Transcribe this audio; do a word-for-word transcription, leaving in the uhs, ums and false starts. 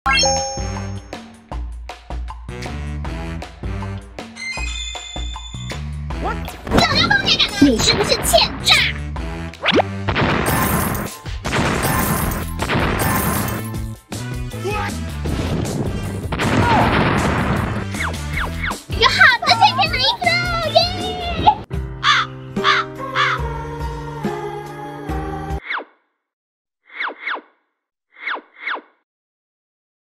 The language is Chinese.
老娘包你也敢！你是不是欠